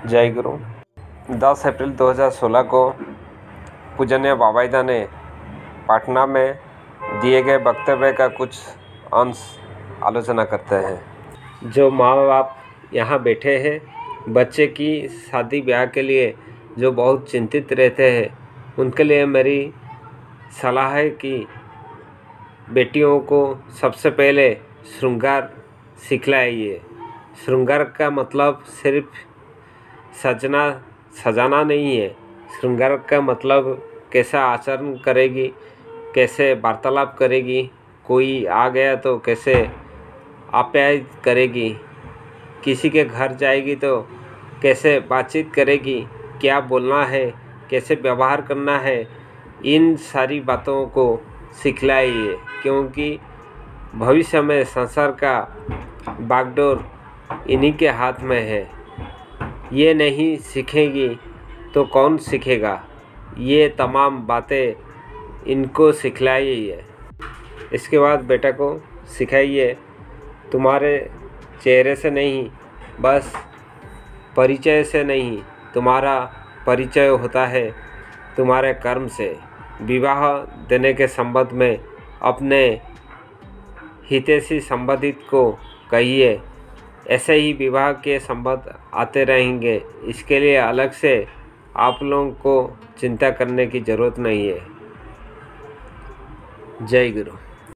जय गुरु। 10 अप्रैल 2016 को पूजनीय बाबाईदा ने पटना में दिए गए वक्तव्य का कुछ अंश आलोचना करते हैं। जो माँ बाप यहाँ बैठे हैं, बच्चे की शादी ब्याह के लिए जो बहुत चिंतित रहते हैं, उनके लिए मेरी सलाह है कि बेटियों को सबसे पहले श्रृंगार सिखलाइए। श्रृंगार का मतलब सिर्फ सजाना नहीं है। श्रृंगार का मतलब कैसा आचरण करेगी, कैसे वार्तालाप करेगी, कोई आ गया तो कैसे आप्यायित करेगी, किसी के घर जाएगी तो कैसे बातचीत करेगी, क्या बोलना है, कैसे व्यवहार करना है, इन सारी बातों को सिखलाइए। क्योंकि भविष्य में संसार का बागडोर इन्हीं के हाथ में है। ये नहीं सीखेगी तो कौन सीखेगा? ये तमाम बातें इनको सिखलाइए। इसके बाद बेटा को सिखाइए, तुम्हारे चेहरे से नहीं, बस परिचय से नहीं, तुम्हारा परिचय होता है तुम्हारे कर्म से। विवाह देने के संबंध में अपने हितैषी संबंधित को कहिए। ऐसे ही विवाह के संबंध आते रहेंगे। इसके लिए अलग से आप लोगों को चिंता करने की ज़रूरत नहीं है। जय गुरु।